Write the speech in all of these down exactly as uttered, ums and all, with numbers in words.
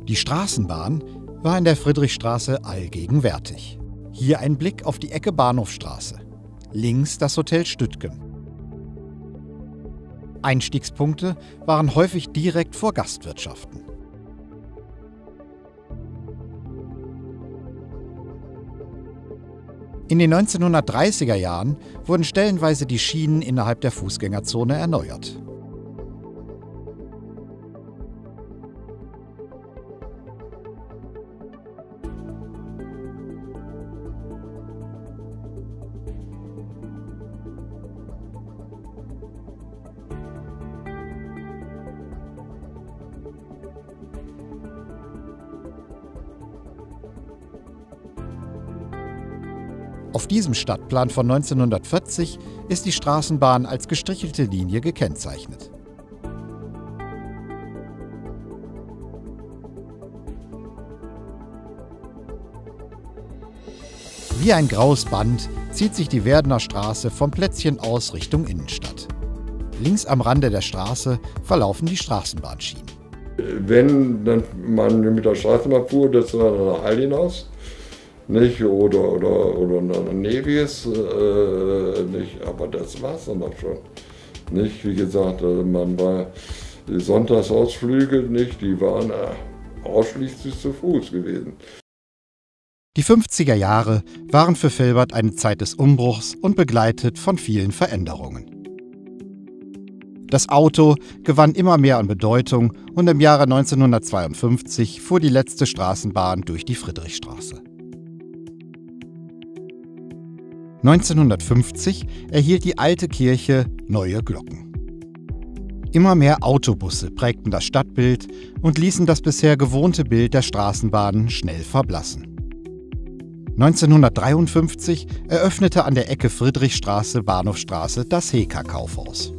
Die Straßenbahn war in der Friedrichstraße allgegenwärtig. Hier ein Blick auf die Ecke Bahnhofstraße. Links das Hotel Stüttgen. Einstiegspunkte waren häufig direkt vor Gastwirtschaften. In den neunzehnhundertdreißiger Jahren wurden stellenweise die Schienen innerhalb der Fußgängerzone erneuert. Auf diesem Stadtplan von neunzehnhundertvierzig ist die Straßenbahn als gestrichelte Linie gekennzeichnet. Wie ein graues Band zieht sich die Werdener Straße vom Plätzchen aus Richtung Innenstadt. Links am Rande der Straße verlaufen die Straßenbahnschienen. Wenn dann man mit der Straßenbahn fuhr, das war nach Aldinas. Nicht, oder, oder, oder eine Nevis, äh, nicht, aber das war es dann auch schon. Nicht, wie gesagt, man war die Sonntagsausflüge, nicht, die waren ausschließlich zu Fuß gewesen. Die fünfziger Jahre waren für Vilbert eine Zeit des Umbruchs und begleitet von vielen Veränderungen. Das Auto gewann immer mehr an Bedeutung und im Jahre neunzehnhundertzweiundfünfzig fuhr die letzte Straßenbahn durch die Friedrichstraße. neunzehnhundertfünfzig erhielt die alte Kirche neue Glocken. Immer mehr Autobusse prägten das Stadtbild und ließen das bisher gewohnte Bild der Straßenbahnen schnell verblassen. neunzehnhundertdreiundfünfzig eröffnete an der Ecke Friedrichstraße, Bahnhofstraße das Heka-Kaufhaus.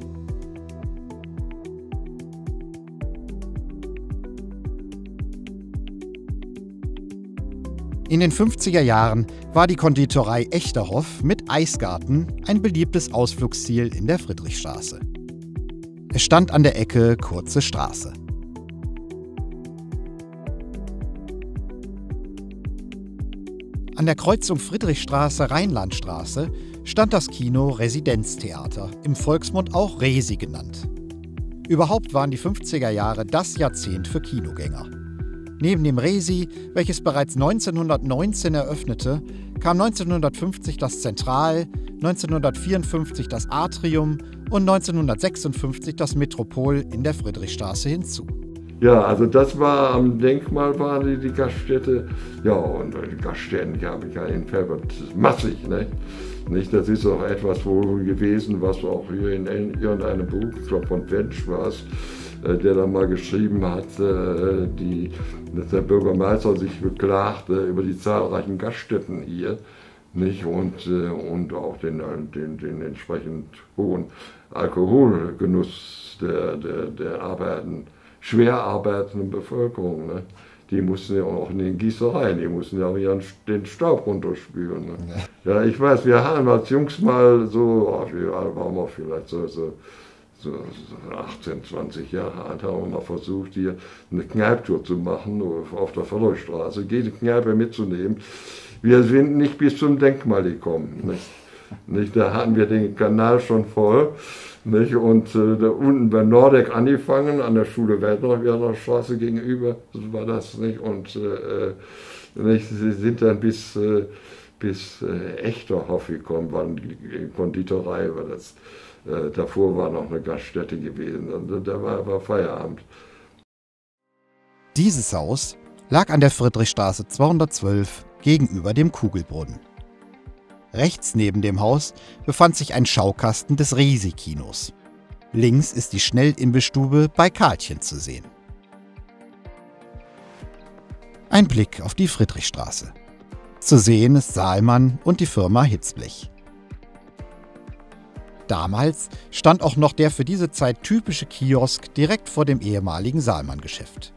In den fünfziger Jahren war die Konditorei Echterhoff mit Eisgarten ein beliebtes Ausflugsziel in der Friedrichstraße. Es stand an der Ecke Kurze Straße. An der Kreuzung Friedrichstraße-Rheinlandstraße stand das Kino Residenztheater, im Volksmund auch Resi genannt. Überhaupt waren die fünfziger Jahre das Jahrzehnt für Kinogänger. Neben dem Resi, welches bereits neunzehnhundertneunzehn eröffnete, kam neunzehnhundertfünfzig das Zentral, neunzehnhundertvierundfünfzig das Atrium und neunzehnhundertsechsundfünfzig das Metropol in der Friedrichstraße hinzu. Ja, also das war am Denkmal, waren die, die Gaststätte. Ja, und die Gaststätten habe ich ja in Vilbert massig. Ne? Nicht, das ist auch etwas wohl gewesen, was auch hier in irgendeinem Buch, ich glaube von Wensch war es, der da mal geschrieben hat, die, dass der Bürgermeister sich beklagte über die zahlreichen Gaststätten hier, nicht? Und, und auch den, den, den entsprechend hohen Alkoholgenuss der, der, der arbeiten, schwer arbeitenden Bevölkerung. Ne? Die mussten ja auch in den Gießereien, die mussten ja auch ihren, den Staub runterspülen. Ne? Ja. Ja, ich weiß, wir haben als Jungs mal so, oh, wir waren wir vielleicht so, so So achtzehn, zwanzig Jahre alt, haben wir mal versucht, hier eine Kneiptour zu machen auf der Friedrichstraße, jede Kneipe mitzunehmen. Wir sind nicht bis zum Denkmal gekommen. Nicht? Nicht? Da hatten wir den Kanal schon voll. Nicht? Und äh, da unten bei Nordeck angefangen, an der Schule Werdener Straße gegenüber, so war das. Nicht? Und äh, nicht? Sie sind dann bis, äh, bis äh, Echterhoff gekommen, waren die Konditorei, war das. Äh, davor war noch eine Gaststätte gewesen und da war, war Feierabend. Dieses Haus lag an der Friedrichstraße zweihundertzwölf gegenüber dem Kugelbrunnen. Rechts neben dem Haus befand sich ein Schaukasten des Resi-Kinos. Links ist die Schnellimbissstube bei Karlchen zu sehen. Ein Blick auf die Friedrichstraße. Zu sehen ist Saalmann und die Firma Hitzblech. Damals stand auch noch der für diese Zeit typische Kiosk direkt vor dem ehemaligen Saalmann-Geschäft.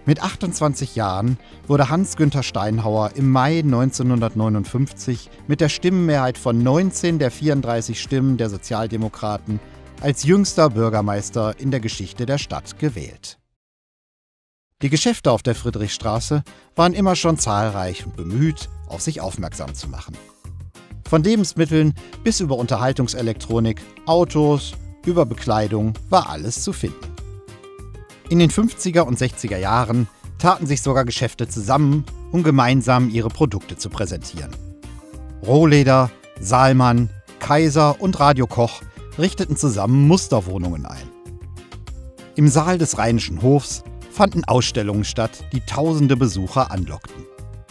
Mit achtundzwanzig Jahren wurde Hans-Günther Steinhauer im Mai neunzehnhundertneunundfünfzig mit der Stimmenmehrheit von neunzehn der vierunddreißig Stimmen der Sozialdemokraten als jüngster Bürgermeister in der Geschichte der Stadt gewählt. Die Geschäfte auf der Friedrichstraße waren immer schon zahlreich und bemüht, auf sich aufmerksam zu machen. Von Lebensmitteln bis über Unterhaltungselektronik, Autos, über Bekleidung war alles zu finden. In den fünfziger und sechziger Jahren taten sich sogar Geschäfte zusammen, um gemeinsam ihre Produkte zu präsentieren. Rohleder, Saalmann, Kaiser und Radio Koch richteten zusammen Musterwohnungen ein. Im Saal des Rheinischen Hofs fanden Ausstellungen statt, die tausende Besucher anlockten.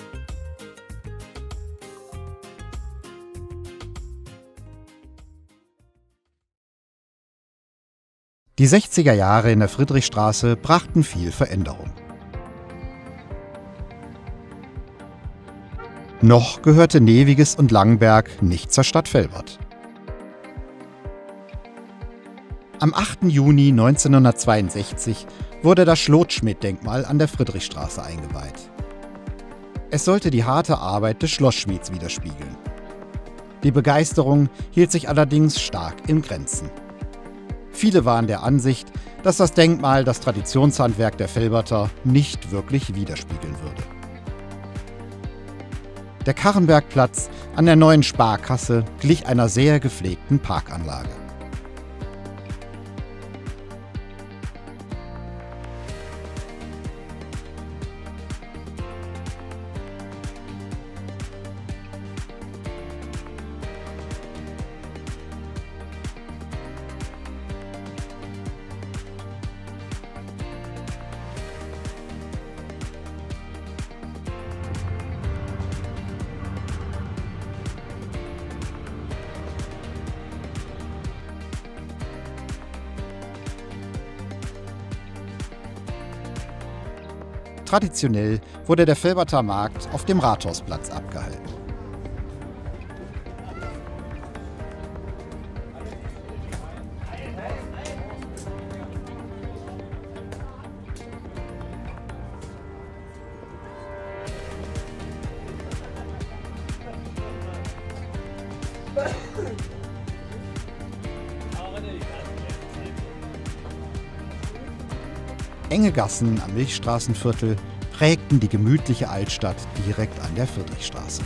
Die sechziger Jahre in der Friedrichstraße brachten viel Veränderung. Noch gehörte Neviges und Langenberg nicht zur Stadt Velbert. Am achten Juni neunzehnhundertzweiundsechzig wurde das Schlotschmidt-Denkmal an der Friedrichstraße eingeweiht. Es sollte die harte Arbeit des Schlossschmieds widerspiegeln. Die Begeisterung hielt sich allerdings stark in Grenzen. Viele waren der Ansicht, dass das Denkmal das Traditionshandwerk der Velberter nicht wirklich widerspiegeln würde. Der Karrenbergplatz an der neuen Sparkasse glich einer sehr gepflegten Parkanlage. Traditionell wurde der Velberter Markt auf dem Rathausplatz abgehalten. Enge Gassen am Milchstraßenviertel prägten die gemütliche Altstadt direkt an der Friedrichstraße.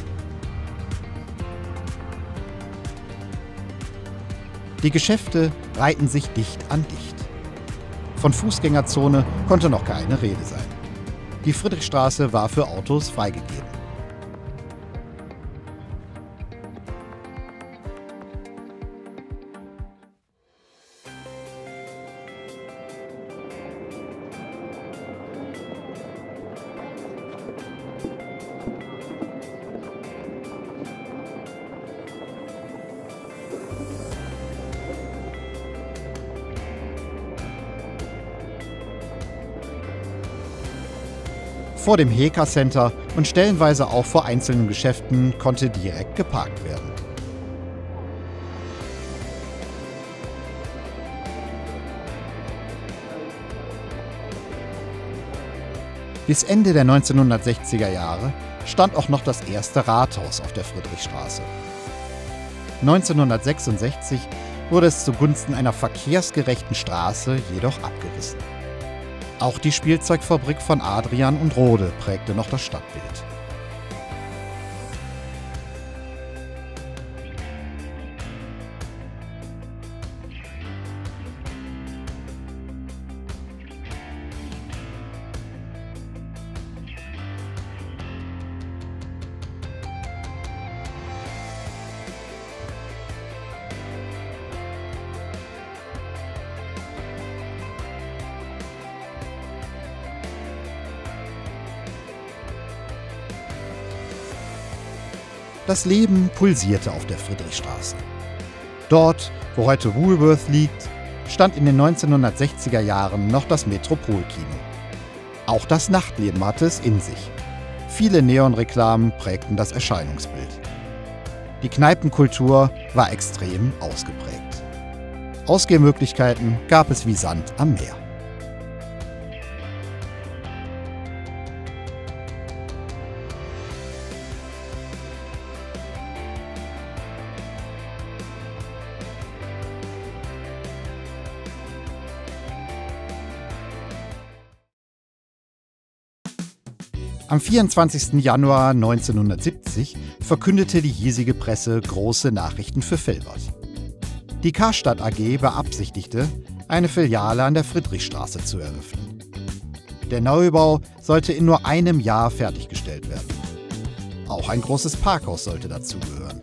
Die Geschäfte reihten sich dicht an dicht. Von Fußgängerzone konnte noch keine Rede sein. Die Friedrichstraße war für Autos freigegeben. Vor dem Heka Center und stellenweise auch vor einzelnen Geschäften konnte direkt geparkt werden. Bis Ende der neunzehnhundertsechziger Jahre stand auch noch das erste Rathaus auf der Friedrichstraße. neunzehnhundertsechsundsechzig wurde es zugunsten einer verkehrsgerechten Straße jedoch abgerissen. Auch die Spielzeugfabrik von Adrian und Rode prägte noch das Stadtbild. Das Leben pulsierte auf der Friedrichstraße. Dort, wo heute Woolworth liegt, stand in den neunzehnhundertsechziger Jahren noch das Metropolkino. Auch das Nachtleben hatte es in sich. Viele Neonreklamen prägten das Erscheinungsbild. Die Kneipenkultur war extrem ausgeprägt. Ausgehmöglichkeiten gab es wie Sand am Meer. Am vierundzwanzigsten Januar neunzehnhundertsiebzig verkündete die hiesige Presse große Nachrichten für Vilbert. Die Karstadt A G beabsichtigte, eine Filiale an der Friedrichstraße zu eröffnen. Der Neubau sollte in nur einem Jahr fertiggestellt werden. Auch ein großes Parkhaus sollte dazugehören.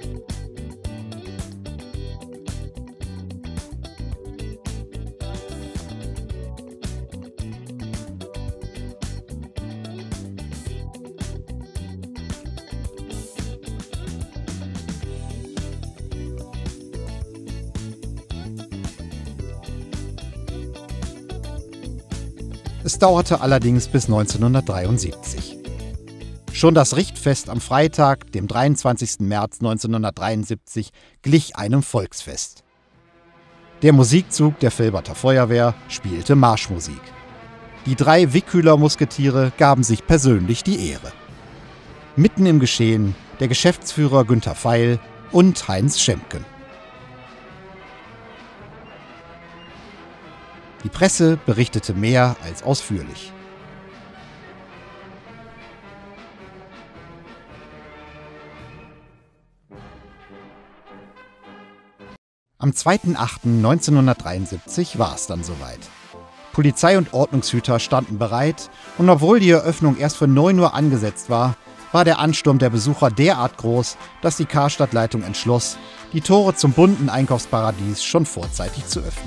Es dauerte allerdings bis neunzehnhundertdreiundsiebzig. Schon das Richtfest am Freitag, dem dreiundzwanzigsten März neunzehnhundertdreiundsiebzig, glich einem Volksfest. Der Musikzug der Vilberter Feuerwehr spielte Marschmusik. Die drei Wickhüler Musketiere gaben sich persönlich die Ehre. Mitten im Geschehen der Geschäftsführer Günther Pfeil und Heinz Schemken. Die Presse berichtete mehr als ausführlich. Am zweiten achten neunzehnhundertdreiundsiebzig war es dann soweit. Polizei und Ordnungshüter standen bereit und obwohl die Eröffnung erst für neun Uhr angesetzt war, war der Ansturm der Besucher derart groß, dass die Karstadt-Leitung entschloss, die Tore zum bunten Einkaufsparadies schon vorzeitig zu öffnen.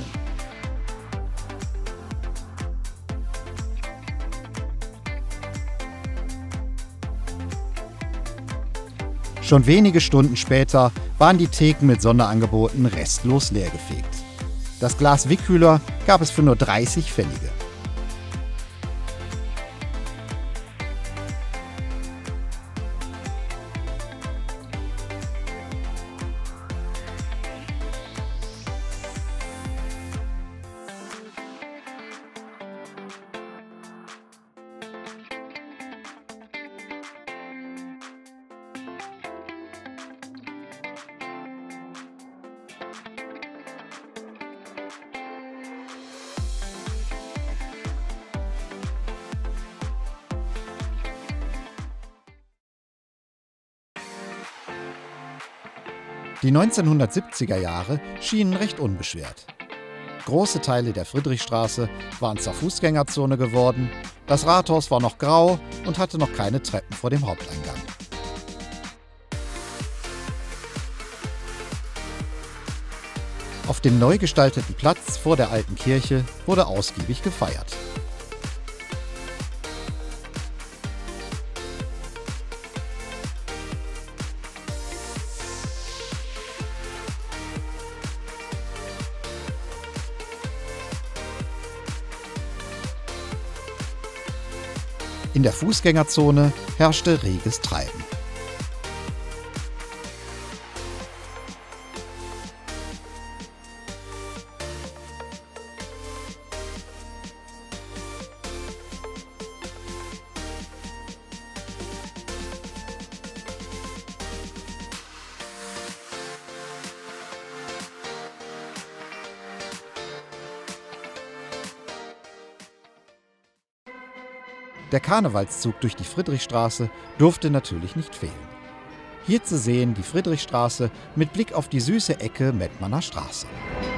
Schon wenige Stunden später waren die Theken mit Sonderangeboten restlos leergefegt. Das Glas Wickhüler gab es für nur dreißig Pfennige. Die neunzehnhundertsiebziger Jahre schienen recht unbeschwert. Große Teile der Friedrichstraße waren zur Fußgängerzone geworden, das Rathaus war noch grau und hatte noch keine Treppen vor dem Haupteingang. Auf dem neu gestalteten Platz vor der alten Kirche wurde ausgiebig gefeiert. In der Fußgängerzone herrschte reges Treiben. Der Karnevalszug durch die Friedrichstraße durfte natürlich nicht fehlen. Hier zu sehen die Friedrichstraße mit Blick auf die süße Ecke Mettmanner Straße.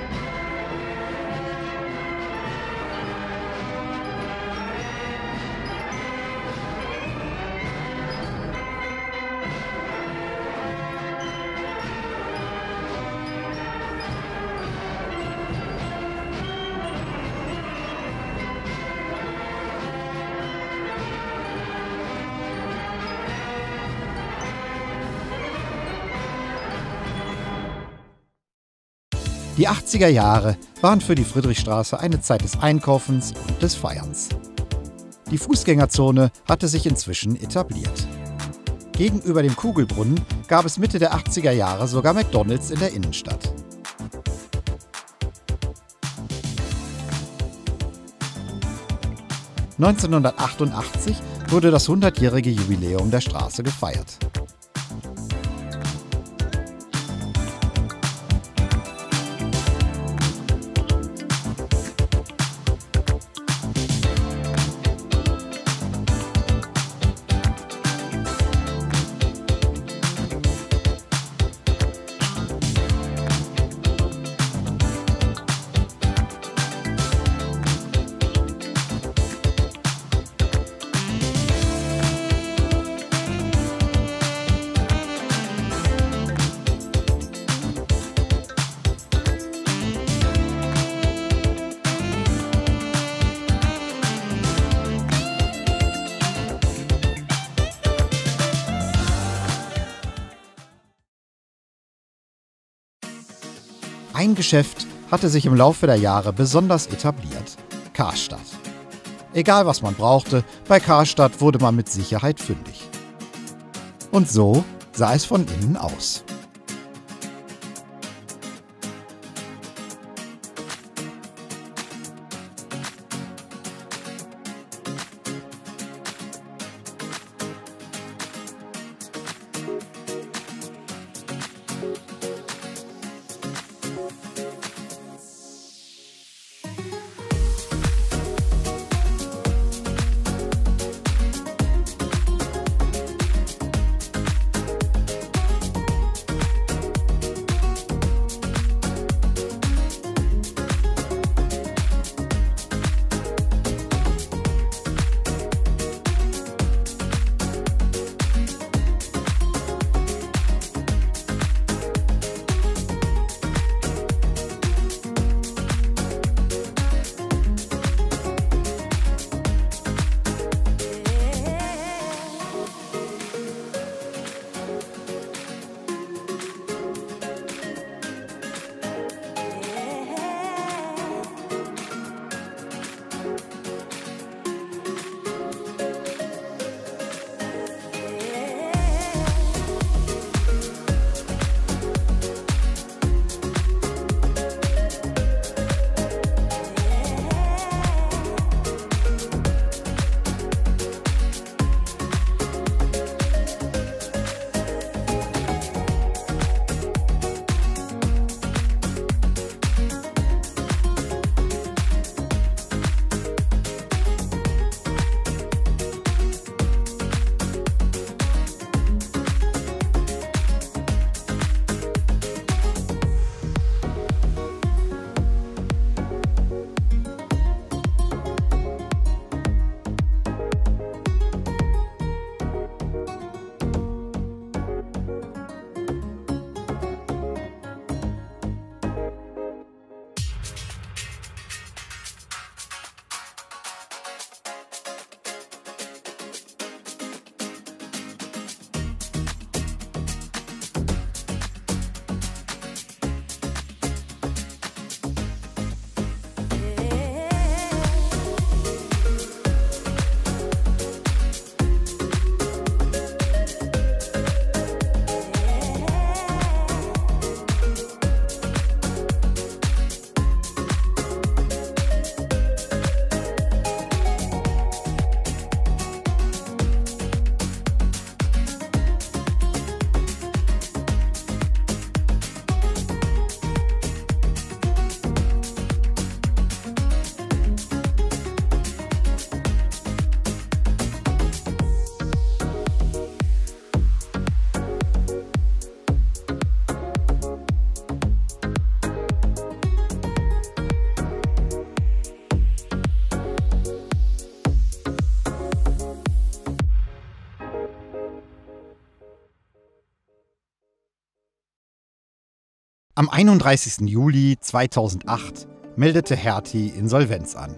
Die achtziger Jahre waren für die Friedrichstraße eine Zeit des Einkaufens und des Feierns. Die Fußgängerzone hatte sich inzwischen etabliert. Gegenüber dem Kugelbrunnen gab es Mitte der achtziger Jahre sogar McDonald's in der Innenstadt. neunzehnhundertachtundachtzig wurde das hundertjährige Jubiläum der Straße gefeiert. Ein Geschäft hatte sich im Laufe der Jahre besonders etabliert: Karstadt. Egal was man brauchte, bei Karstadt wurde man mit Sicherheit fündig. Und so sah es von innen aus. Am einunddreißigsten Juli zweitausendacht meldete Hertie Insolvenz an.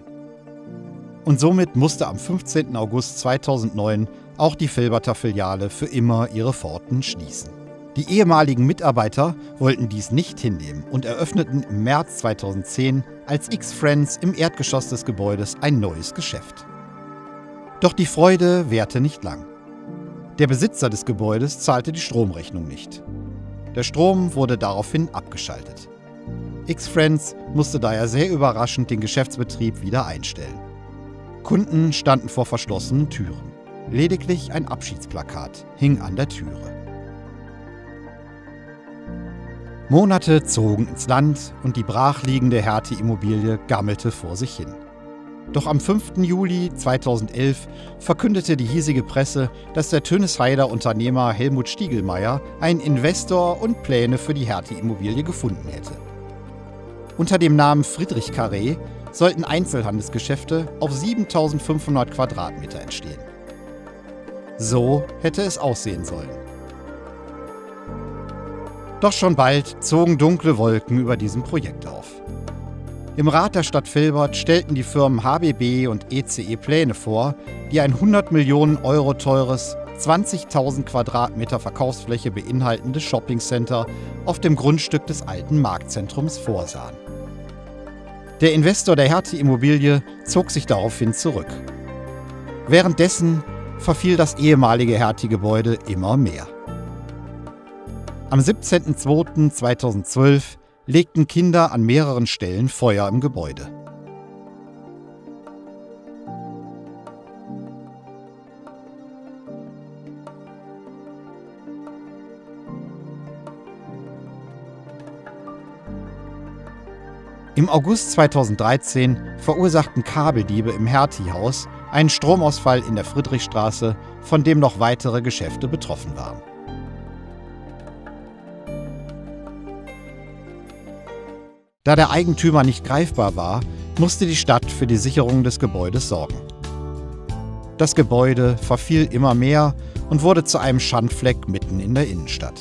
Und somit musste am fünfzehnten August zweitausendneun auch die Vilberter Filiale für immer ihre Pforten schließen. Die ehemaligen Mitarbeiter wollten dies nicht hinnehmen und eröffneten im März zweitausendzehn als X-Friends im Erdgeschoss des Gebäudes ein neues Geschäft. Doch die Freude währte nicht lang. Der Besitzer des Gebäudes zahlte die Stromrechnung nicht. Der Strom wurde daraufhin abgeschaltet. X-Friends musste daher sehr überraschend den Geschäftsbetrieb wieder einstellen. Kunden standen vor verschlossenen Türen. Lediglich ein Abschiedsplakat hing an der Türe. Monate zogen ins Land und die brachliegende Hertie-Immobilie gammelte vor sich hin. Doch am fünften Juli zweitausendelf verkündete die hiesige Presse, dass der Tönisheider Unternehmer Helmut Stiegelmeier einen Investor und Pläne für die Hertie-Immobilie gefunden hätte. Unter dem Namen Friedrich Carré sollten Einzelhandelsgeschäfte auf siebentausendfünfhundert Quadratmeter entstehen. So hätte es aussehen sollen. Doch schon bald zogen dunkle Wolken über diesem Projekt auf. Im Rat der Stadt Vilbert stellten die Firmen H B B und E C E Pläne vor, die ein hundert Millionen Euro teures, zwanzigtausend Quadratmeter Verkaufsfläche beinhaltendes Shoppingcenter auf dem Grundstück des alten Marktzentrums vorsahen. Der Investor der Hertie-Immobilie zog sich daraufhin zurück. Währenddessen verfiel das ehemalige Hertie-Gebäude immer mehr. Am siebzehnten zweiten zweitausendzwölf legten Kinder an mehreren Stellen Feuer im Gebäude. Im August zweitausenddreizehn verursachten Kabeldiebe im Hertie-Haus einen Stromausfall in der Friedrichstraße, von dem noch weitere Geschäfte betroffen waren. Da der Eigentümer nicht greifbar war, musste die Stadt für die Sicherung des Gebäudes sorgen. Das Gebäude verfiel immer mehr und wurde zu einem Schandfleck mitten in der Innenstadt.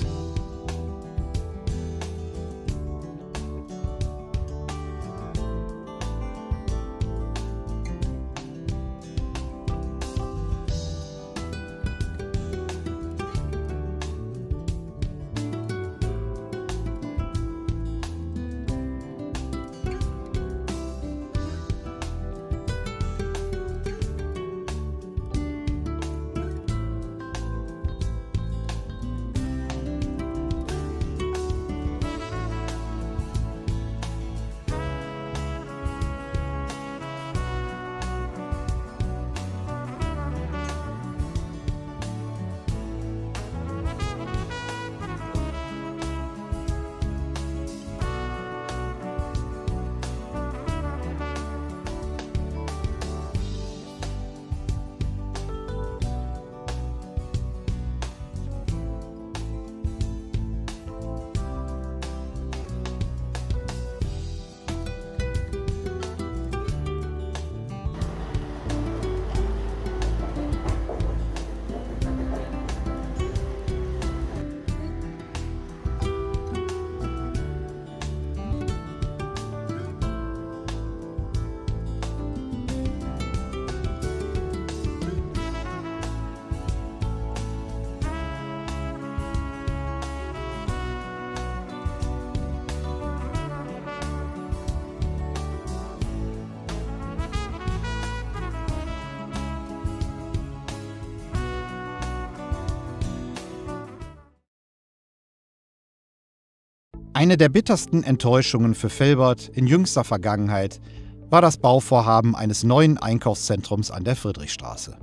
Eine der bittersten Enttäuschungen für Velbert in jüngster Vergangenheit war das Bauvorhaben eines neuen Einkaufszentrums an der Friedrichstraße.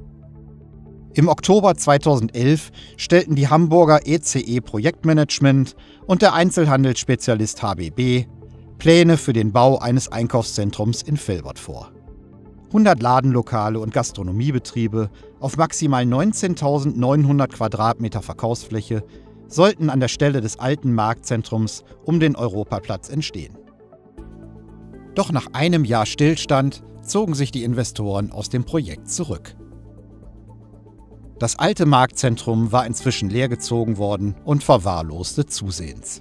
Im Oktober zweitausendelf stellten die Hamburger E C E Projektmanagement und der Einzelhandelsspezialist H B B Pläne für den Bau eines Einkaufszentrums in Velbert vor. hundert Ladenlokale und Gastronomiebetriebe auf maximal neunzehntausendneunhundert Quadratmeter Verkaufsfläche sollten an der Stelle des alten Marktzentrums um den Europaplatz entstehen. Doch nach einem Jahr Stillstand zogen sich die Investoren aus dem Projekt zurück. Das alte Marktzentrum war inzwischen leergezogen worden und verwahrloste zusehends.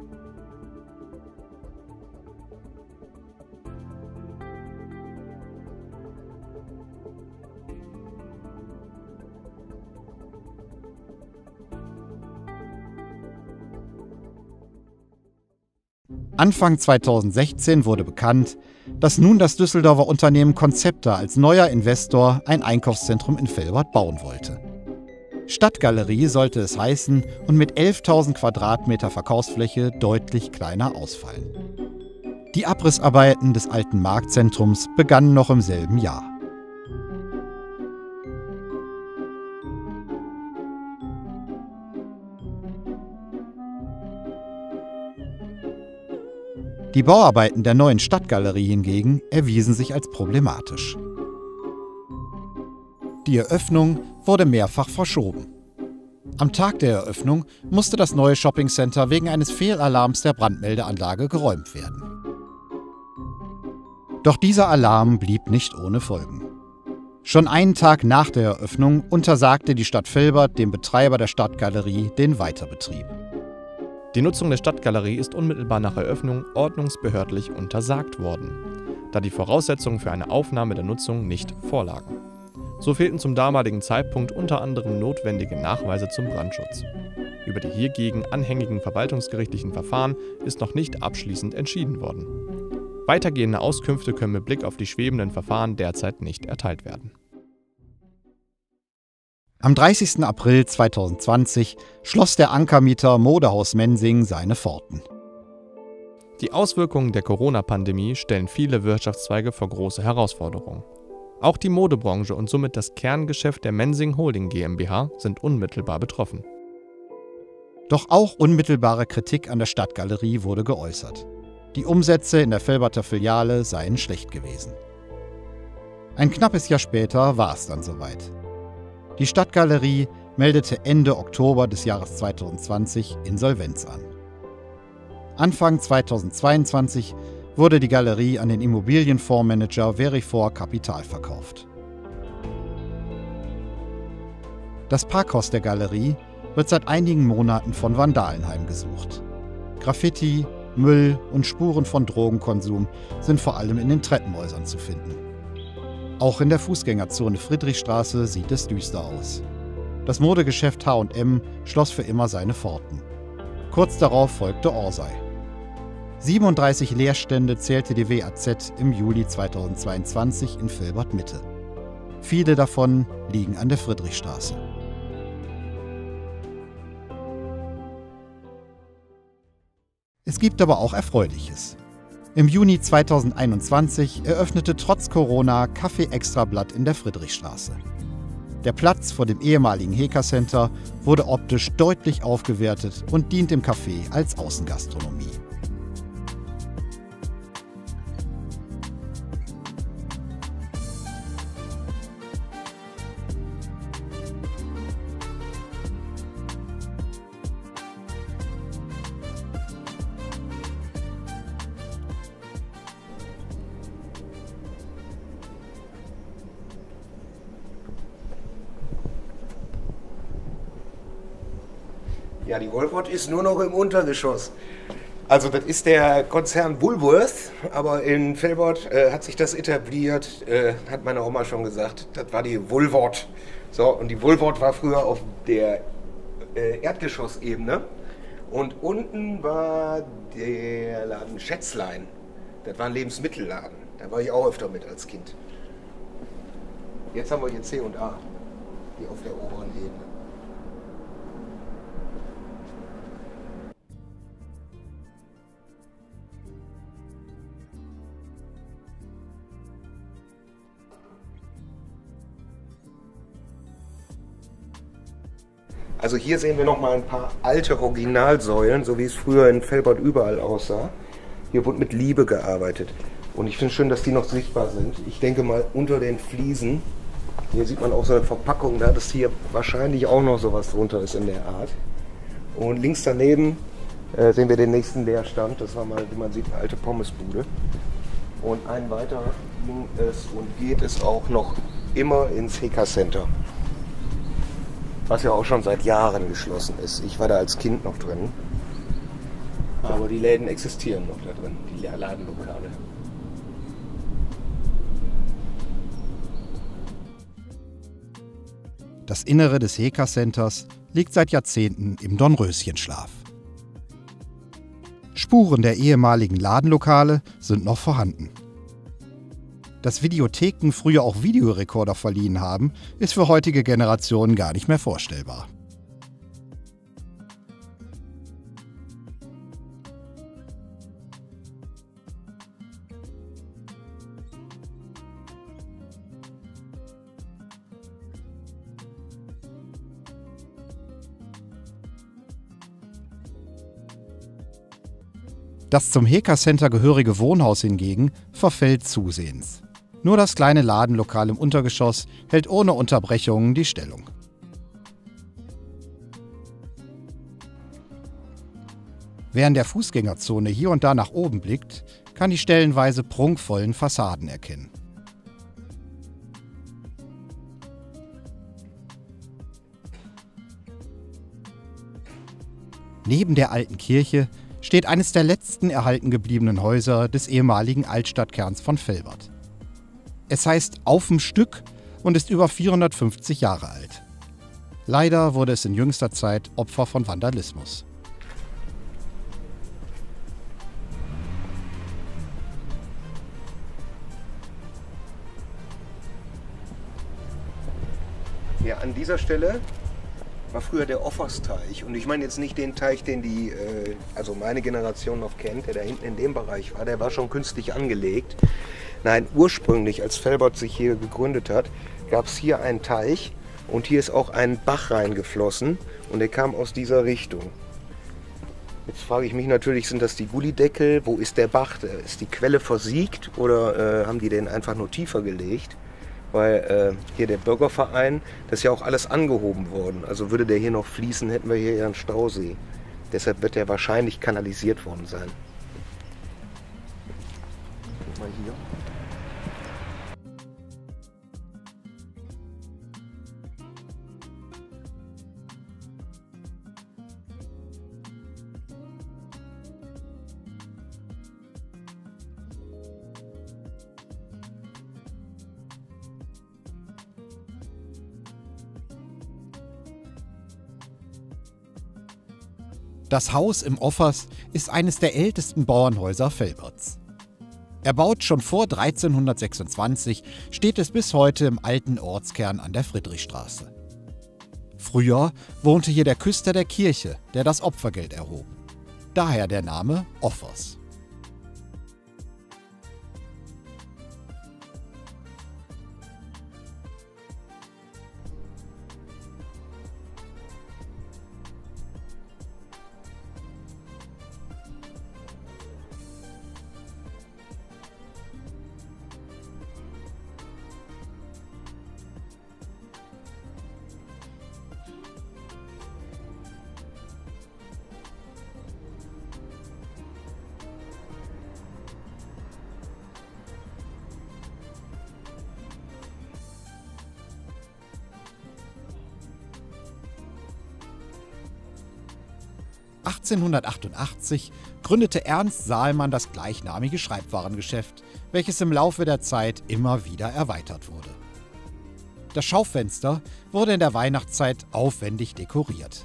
Anfang zweitausendsechzehn wurde bekannt, dass nun das Düsseldorfer Unternehmen Concepta als neuer Investor ein Einkaufszentrum in Velbert bauen wollte. Stadtgalerie sollte es heißen und mit elftausend Quadratmeter Verkaufsfläche deutlich kleiner ausfallen. Die Abrissarbeiten des alten Marktzentrums begannen noch im selben Jahr. Die Bauarbeiten der neuen Stadtgalerie hingegen erwiesen sich als problematisch. Die Eröffnung wurde mehrfach verschoben. Am Tag der Eröffnung musste das neue Shoppingcenter wegen eines Fehlalarms der Brandmeldeanlage geräumt werden. Doch dieser Alarm blieb nicht ohne Folgen. Schon einen Tag nach der Eröffnung untersagte die Stadt Velbert dem Betreiber der Stadtgalerie den Weiterbetrieb. Die Nutzung der Stadtgalerie ist unmittelbar nach Eröffnung ordnungsbehördlich untersagt worden, da die Voraussetzungen für eine Aufnahme der Nutzung nicht vorlagen. So fehlten zum damaligen Zeitpunkt unter anderem notwendige Nachweise zum Brandschutz. Über die hiergegen anhängigen verwaltungsgerichtlichen Verfahren ist noch nicht abschließend entschieden worden. Weitergehende Auskünfte können mit Blick auf die schwebenden Verfahren derzeit nicht erteilt werden. Am dreißigsten April zweitausendzwanzig schloss der Ankermieter Modehaus Mensing seine Pforten. Die Auswirkungen der Corona-Pandemie stellen viele Wirtschaftszweige vor große Herausforderungen. Auch die Modebranche und somit das Kerngeschäft der Mensing Holding GmbH sind unmittelbar betroffen. Doch auch unmittelbare Kritik an der Stadtgalerie wurde geäußert. Die Umsätze in der Velberter Filiale seien schlecht gewesen. Ein knappes Jahr später war es dann soweit. Die Stadtgalerie meldete Ende Oktober des Jahres zweitausendzwanzig Insolvenz an. Anfang zweitausendzweiundzwanzig wurde die Galerie an den Immobilienfondsmanager Verifor Capital verkauft. Das Parkhaus der Galerie wird seit einigen Monaten von Vandalen heimgesucht. Graffiti, Müll und Spuren von Drogenkonsum sind vor allem in den Treppenhäusern zu finden. Auch in der Fußgängerzone Friedrichstraße sieht es düster aus. Das Modegeschäft H und M schloss für immer seine Pforten. Kurz darauf folgte Orsay. siebenunddreißig Leerstände zählte die W A Z im Juli zweitausendzweiundzwanzig in Velbert-Mitte. Viele davon liegen an der Friedrichstraße. Es gibt aber auch Erfreuliches. Im Juni zweitausendeinundzwanzig eröffnete trotz Corona Café Extrablatt in der Friedrichstraße. Der Platz vor dem ehemaligen Heka Center wurde optisch deutlich aufgewertet und dient im Café als Außengastronomie. Ja, die Woolworth ist nur noch im Untergeschoss. Also das ist der Konzern Woolworth, aber in Velbert äh, hat sich das etabliert, äh, hat meine Oma schon gesagt, das war die Woolworth. So, und die Woolworth war früher auf der äh, Erdgeschossebene und unten war der Laden Schätzlein. Das war ein Lebensmittelladen, da war ich auch öfter mit als Kind. Jetzt haben wir hier C und A, hier auf der oberen Ebene. Also hier sehen wir noch mal ein paar alte Originalsäulen, so wie es früher in Velbert überall aussah. Hier wurde mit Liebe gearbeitet. Und ich finde schön, dass die noch sichtbar sind. Ich denke mal unter den Fliesen, hier sieht man auch so eine Verpackung, da dass hier wahrscheinlich auch noch sowas drunter ist in der Art. Und links daneben äh, sehen wir den nächsten Leerstand. Das war mal, wie man sieht, eine alte Pommesbude. Und ein weiter ging es und geht es auch noch immer ins Heka Center. Was ja auch schon seit Jahren geschlossen ist. Ich war da als Kind noch drin. Aber die Läden existieren noch da drin, die Ladenlokale. Das Innere des Heka Centers liegt seit Jahrzehnten im Dornröschenschlaf. Spuren der ehemaligen Ladenlokale sind noch vorhanden. Dass Videotheken früher auch Videorekorder verliehen haben, ist für heutige Generationen gar nicht mehr vorstellbar. Das zum Heka Center gehörige Wohnhaus hingegen verfällt zusehends. Nur das kleine Ladenlokal im Untergeschoss hält ohne Unterbrechungen die Stellung. Wer in der Fußgängerzone hier und da nach oben blickt, kann die stellenweise prunkvollen Fassaden erkennen. Neben der alten Kirche steht eines der letzten erhalten gebliebenen Häuser des ehemaligen Altstadtkerns von Velbert. Es heißt Auf'm Stück und ist über vierhundertfünfzig Jahre alt. Leider wurde es in jüngster Zeit Opfer von Vandalismus. Ja, an dieser Stelle war früher der Offersteich. Und ich meine jetzt nicht den Teich, den die, äh, also meine Generation noch kennt, der da hinten in dem Bereich war. Der war schon künstlich angelegt. Nein, ursprünglich, als Velbert sich hier gegründet hat, gab es hier einen Teich. Und hier ist auch ein Bach reingeflossen. Und der kam aus dieser Richtung. Jetzt frage ich mich natürlich, sind das die Gullideckel? Wo ist der Bach? Ist die Quelle versiegt oder äh, haben die den einfach nur tiefer gelegt? Weil äh, hier der Bürgerverein, das ist ja auch alles angehoben worden. Also würde der hier noch fließen, hätten wir hier ja einen Stausee. Deshalb wird der wahrscheinlich kanalisiert worden sein. Guck mal hier. Das Haus im Offers ist eines der ältesten Bauernhäuser Velberts. Erbaut schon vor dreizehnhundertsechsundzwanzig, steht es bis heute im alten Ortskern an der Friedrichstraße. Früher wohnte hier der Küster der Kirche, der das Opfergeld erhob. Daher der Name Offers. achtzehnhundertachtundachtzig gründete Ernst Saalmann das gleichnamige Schreibwarengeschäft, welches im Laufe der Zeit immer wieder erweitert wurde. Das Schaufenster wurde in der Weihnachtszeit aufwendig dekoriert.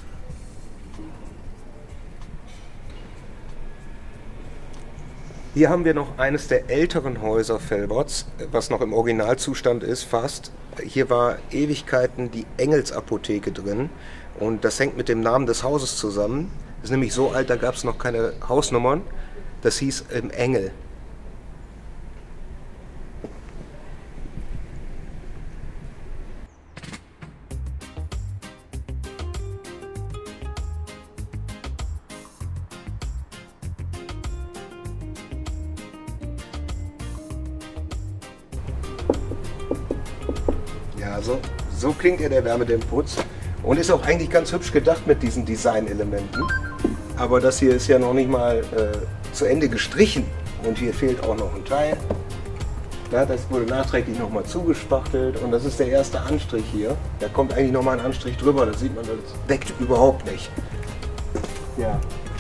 Hier haben wir noch eines der älteren Häuser Velberts, was noch im Originalzustand ist fast. Hier war Ewigkeiten die Engelsapotheke drin und das hängt mit dem Namen des Hauses zusammen. Das ist nämlich so alt, da gab es noch keine Hausnummern. Das hieß im Engel. Ja, so, so klingt ja der Wärmedämmputz und ist auch eigentlich ganz hübsch gedacht mit diesen Designelementen. Aber das hier ist ja noch nicht mal äh, zu Ende gestrichen und hier fehlt auch noch ein Teil. Ja, das wurde nachträglich nochmal zugespachtelt und das ist der erste Anstrich hier. Da kommt eigentlich nochmal ein Anstrich drüber, das sieht man, das deckt überhaupt nicht. Ja.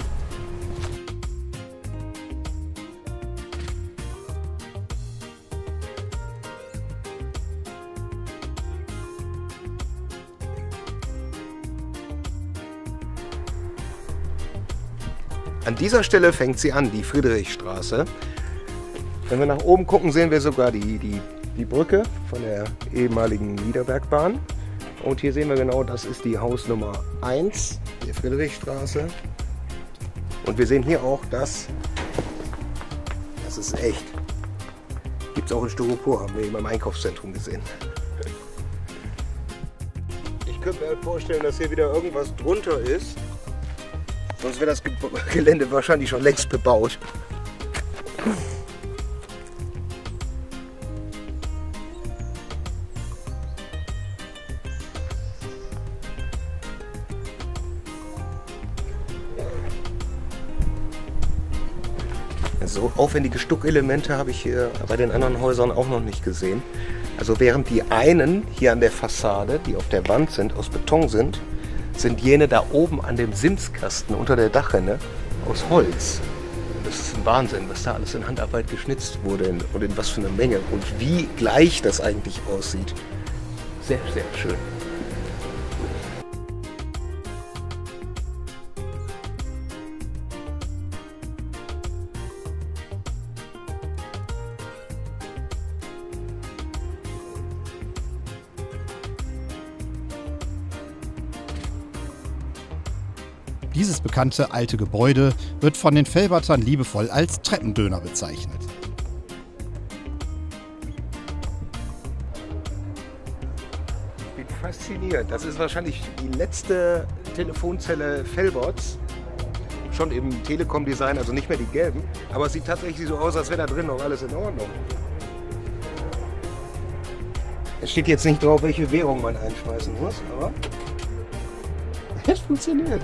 An dieser Stelle fängt sie an, die Friedrichstraße. Wenn wir nach oben gucken, sehen wir sogar die, die, die Brücke von der ehemaligen Niederbergbahn. Und hier sehen wir genau, das ist die Hausnummer eins der Friedrichstraße. Und wir sehen hier auch, dass das ist echt. Gibt es auch in Styropor, haben wir eben im Einkaufszentrum gesehen. Ich könnte mir vorstellen, dass hier wieder irgendwas drunter ist. Sonst wäre das Gelände wahrscheinlich schon längst bebaut. So aufwendige Stuckelemente habe ich hier bei den anderen Häusern auch noch nicht gesehen. Also während die einen hier an der Fassade, die auf der Wand sind, aus Beton sind, sind jene da oben an dem Simskasten unter der Dachrinne aus Holz. Das ist ein Wahnsinn, was da alles in Handarbeit geschnitzt wurde und in was für eine Menge und wie gleich das eigentlich aussieht. Sehr, sehr schön. Dieses bekannte alte Gebäude wird von den Velbertern liebevoll als Treppendöner bezeichnet. Ich bin fasziniert. Das ist wahrscheinlich die letzte Telefonzelle Velberts. Schon im Telekom-Design, also nicht mehr die gelben. Aber es sieht tatsächlich so aus, als wäre da drin noch alles in Ordnung. Es steht jetzt nicht drauf, welche Währung man einschmeißen muss, aber es funktioniert.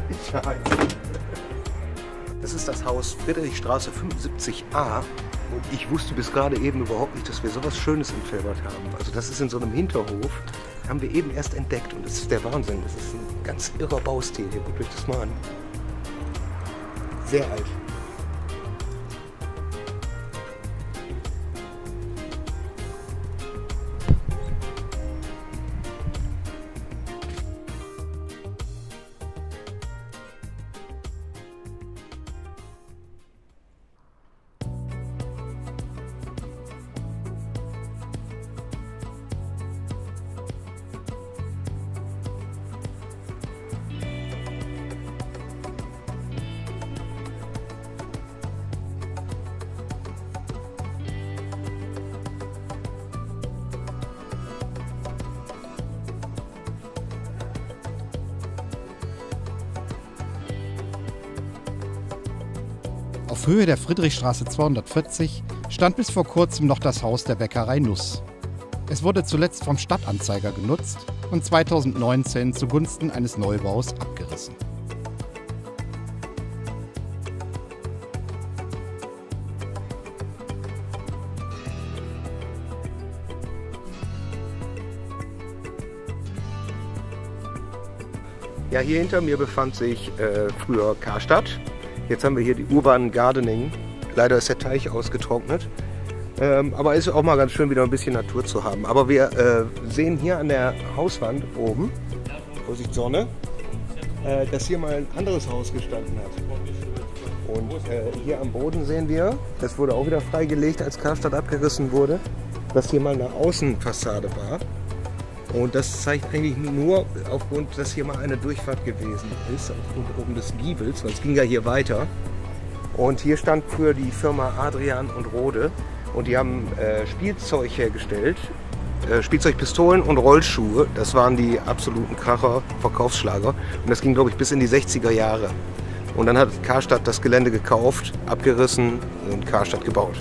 Das ist das Haus Friedrichstraße fünfundsiebzig a und ich wusste bis gerade eben überhaupt nicht, dass wir sowas Schönes in Velbert haben. Also das ist in so einem Hinterhof, haben wir eben erst entdeckt und das ist der Wahnsinn. Das ist ein ganz irrer Baustil hier, guckt euch das mal an. Sehr alt. Auf Höhe der Friedrichstraße zweihundertvierzig stand bis vor kurzem noch das Haus der Bäckerei Nuss. Es wurde zuletzt vom Stadtanzeiger genutzt und zweitausendneunzehn zugunsten eines Neubaus abgerissen. Ja, hier hinter mir befand sich äh, früher Karstadt. Jetzt haben wir hier die Urban Gardening. Leider ist der Teich ausgetrocknet. Ähm, aber ist auch mal ganz schön, wieder ein bisschen Natur zu haben. Aber wir äh, sehen hier an der Hauswand oben, Vorsicht Sonne, äh, dass hier mal ein anderes Haus gestanden hat. Und äh, hier am Boden sehen wir, das wurde auch wieder freigelegt, als Karstadt abgerissen wurde, dass hier mal eine Außenfassade war. Und das zeigt eigentlich nur aufgrund, dass hier mal eine Durchfahrt gewesen ist, aufgrund oben des Giebels, weil es ging ja hier weiter. Und hier stand früher die Firma Adrian und Rode und die haben äh, Spielzeug hergestellt, äh, Spielzeugpistolen und Rollschuhe. Das waren die absoluten Kracher, Verkaufsschlager. Und das ging, glaube ich, bis in die sechziger Jahre. Und dann hat Karstadt das Gelände gekauft, abgerissen und Karstadt gebaut.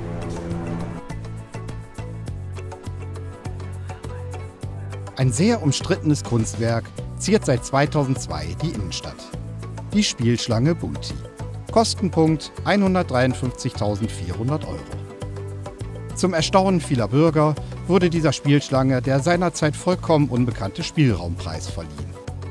Ein sehr umstrittenes Kunstwerk ziert seit zweitausendzwei die Innenstadt. Die Spielschlange Bunti. Kostenpunkt hundertdreiundfünfzigtausendvierhundert Euro. Zum Erstaunen vieler Bürger wurde dieser Spielschlange der seinerzeit vollkommen unbekannte Spielraumpreis verliehen.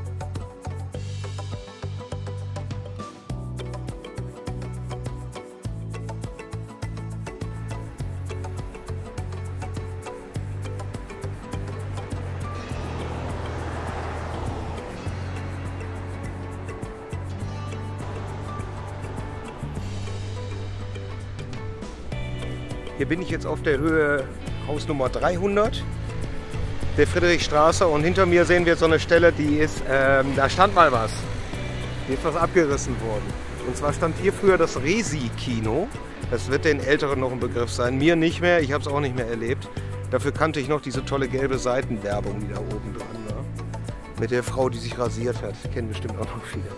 Hier bin ich jetzt auf der Höhe Hausnummer dreihundert der Friedrichstraße und hinter mir sehen wir so eine Stelle, die ist, ähm, da stand mal was. Hier ist was abgerissen worden. Und zwar stand hier früher das Resi-Kino. Das wird den Älteren noch ein Begriff sein. Mir nicht mehr, ich habe es auch nicht mehr erlebt. Dafür kannte ich noch diese tolle gelbe Seitenwerbung, die da oben dran war. Mit der Frau, die sich rasiert hat. Kennen bestimmt auch noch viele.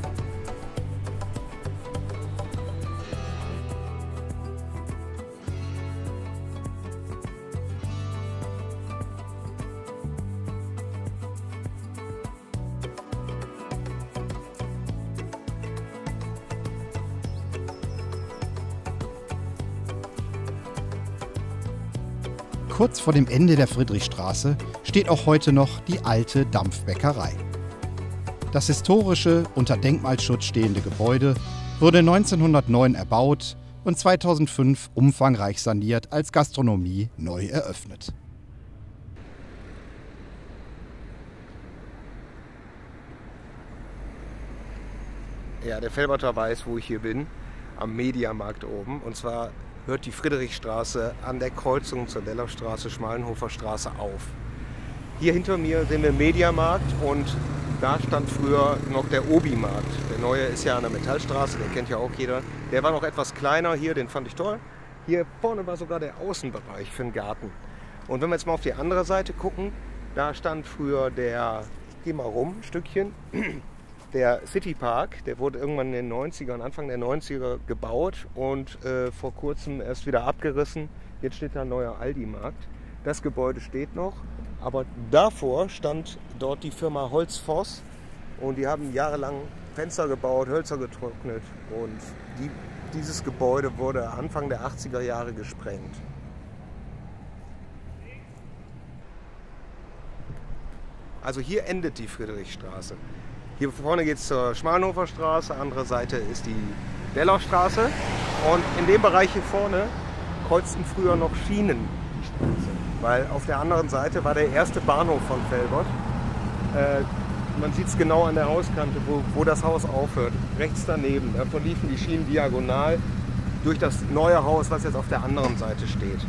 Kurz vor dem Ende der Friedrichstraße steht auch heute noch die alte Dampfbäckerei. Das historische, unter Denkmalschutz stehende Gebäude wurde neunzehnhundertneun erbaut und zweitausendfünf umfangreich saniert als Gastronomie neu eröffnet. Ja, der Velberter weiß, wo ich hier bin, am Mediamarkt oben. Und zwar hört die Friedrichstraße an der Kreuzung zur Dellerstraße, Schmalenhofer Straße auf. Hier hinter mir sehen wir Mediamarkt und da stand früher noch der Obi-Markt. Der neue ist ja an der Metallstraße, den kennt ja auch jeder. Der war noch etwas kleiner hier, den fand ich toll. Hier vorne war sogar der Außenbereich für den Garten. Und wenn wir jetzt mal auf die andere Seite gucken, da stand früher der, geh mal rum, ein Stückchen, der City Park. Der wurde irgendwann in den neunzigern, Anfang der neunziger gebaut und äh, vor kurzem erst wieder abgerissen. Jetzt steht da ein neuer Aldi-Markt. Das Gebäude steht noch, aber davor stand dort die Firma Holzvoss und die haben jahrelang Fenster gebaut, Hölzer getrocknet und die, dieses Gebäude wurde Anfang der achtziger Jahre gesprengt. Also hier endet die Friedrichstraße. Hier vorne geht es zur Schmallenhofer Straße, andere Seite ist die Dellerstraße und in dem Bereich hier vorne kreuzten früher noch Schienen die Straße, weil auf der anderen Seite war der erste Bahnhof von Velbert. Äh, man sieht es genau an der Hauskante, wo, wo das Haus aufhört, rechts daneben. Da verliefen die Schienen diagonal durch das neue Haus, was jetzt auf der anderen Seite steht.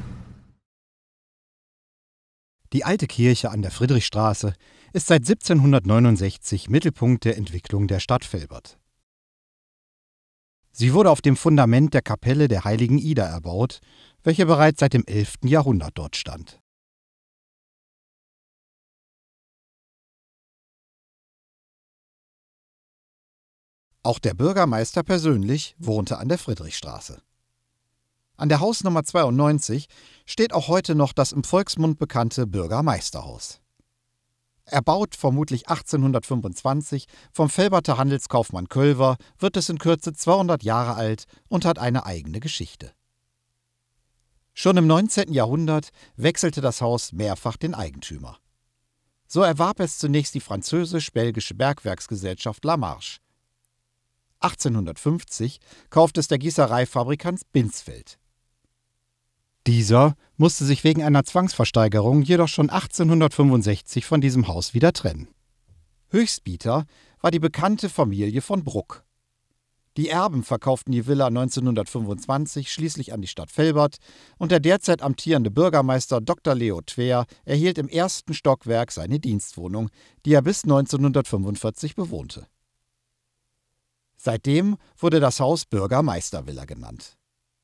Die alte Kirche an der Friedrichstraße ist seit siebzehnhundertneunundsechzig Mittelpunkt der Entwicklung der Stadt Velbert. Sie wurde auf dem Fundament der Kapelle der Heiligen Ida erbaut, welche bereits seit dem elften Jahrhundert dort stand. Auch der Bürgermeister persönlich wohnte an der Friedrichstraße. An der Hausnummer zweiundneunzig steht auch heute noch das im Volksmund bekannte Bürgermeisterhaus. Erbaut vermutlich achtzehnhundertfünfundzwanzig vom Velberter Handelskaufmann Kölver, wird es in Kürze zweihundert Jahre alt und hat eine eigene Geschichte. Schon im neunzehnten Jahrhundert wechselte das Haus mehrfach den Eigentümer. So erwarb es zunächst die französisch-belgische Bergwerksgesellschaft La Marche. achtzehnhundertfünfzig kaufte es der Gießereifabrikant Binsfeld. Dieser musste sich wegen einer Zwangsversteigerung jedoch schon achtzehnhundertfünfundsechzig von diesem Haus wieder trennen. Höchstbieter war die bekannte Familie von Bruck. Die Erben verkauften die Villa neunzehnhundertfünfundzwanzig schließlich an die Stadt Velbert und der derzeit amtierende Bürgermeister Doktor Leo Twer erhielt im ersten Stockwerk seine Dienstwohnung, die er bis neunzehnhundertfünfundvierzig bewohnte. Seitdem wurde das Haus Bürgermeistervilla genannt.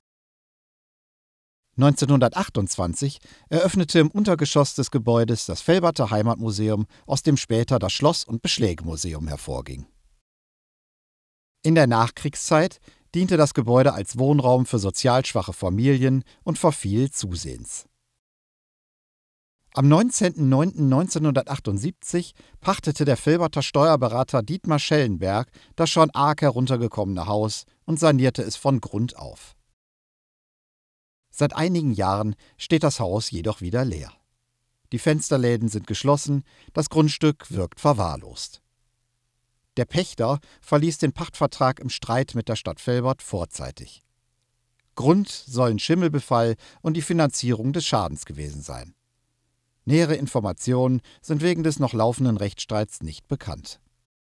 neunzehnhundertachtundzwanzig eröffnete im Untergeschoss des Gebäudes das Velberter Heimatmuseum, aus dem später das Schloss- und Beschlägemuseum hervorging. In der Nachkriegszeit diente das Gebäude als Wohnraum für sozial schwache Familien und verfiel zusehends. Am neunzehnten neunten neunzehnhundertachtundsiebzig pachtete der Velberter Steuerberater Dietmar Schellenberg das schon arg heruntergekommene Haus und sanierte es von Grund auf. Seit einigen Jahren steht das Haus jedoch wieder leer. Die Fensterläden sind geschlossen, das Grundstück wirkt verwahrlost. Der Pächter verließ den Pachtvertrag im Streit mit der Stadt Velbert vorzeitig. Grund sollen Schimmelbefall und die Finanzierung des Schadens gewesen sein. Nähere Informationen sind wegen des noch laufenden Rechtsstreits nicht bekannt.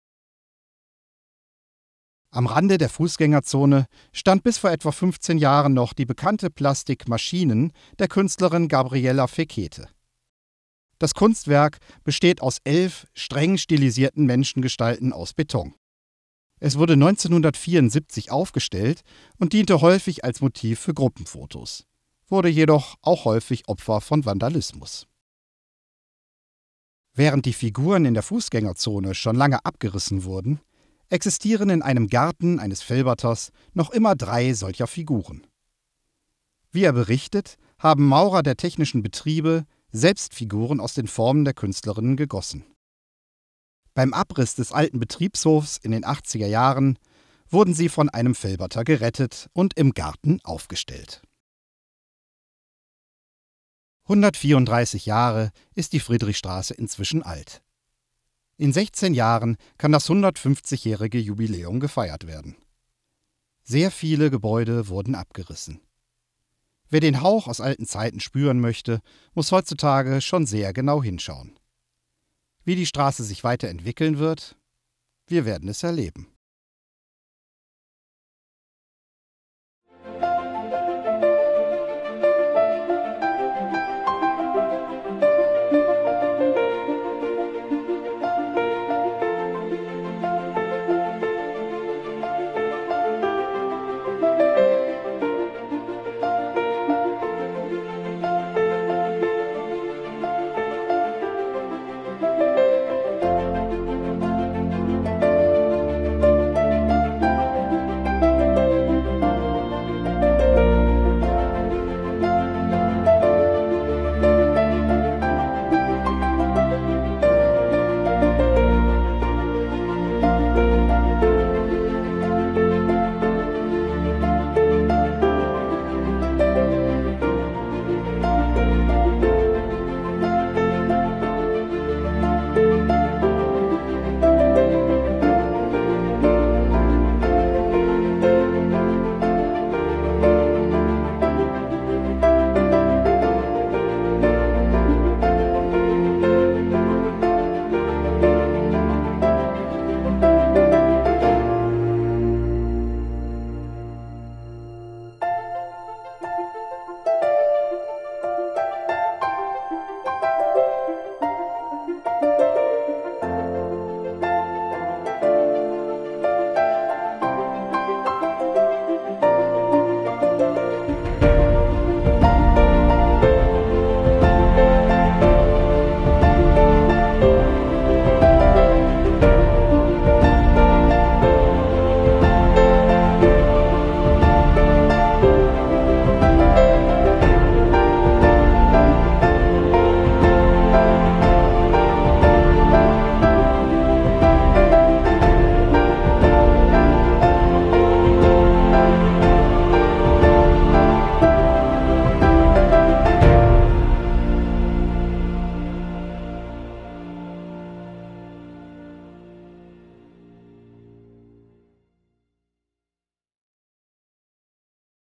Am Rande der Fußgängerzone stand bis vor etwa fünfzehn Jahren noch die bekannte Plastik Maschinen der Künstlerin Gabriella Fekete. Das Kunstwerk besteht aus elf streng stilisierten Menschengestalten aus Beton. Es wurde neunzehnhundertvierundsiebzig aufgestellt und diente häufig als Motiv für Gruppenfotos, wurde jedoch auch häufig Opfer von Vandalismus. Während die Figuren in der Fußgängerzone schon lange abgerissen wurden, existieren in einem Garten eines Velberters noch immer drei solcher Figuren. Wie er berichtet, haben Maurer der technischen Betriebe selbst Figuren aus den Formen der Künstlerinnen gegossen. Beim Abriss des alten Betriebshofs in den achtziger Jahren wurden sie von einem Velberter gerettet und im Garten aufgestellt. hundertvierunddreißig Jahre ist die Friedrichstraße inzwischen alt. In sechzehn Jahren kann das hundertfünfzigjährige Jubiläum gefeiert werden. Sehr viele Gebäude wurden abgerissen. Wer den Hauch aus alten Zeiten spüren möchte, muss heutzutage schon sehr genau hinschauen. Wie die Straße sich weiterentwickeln wird, wir werden es erleben.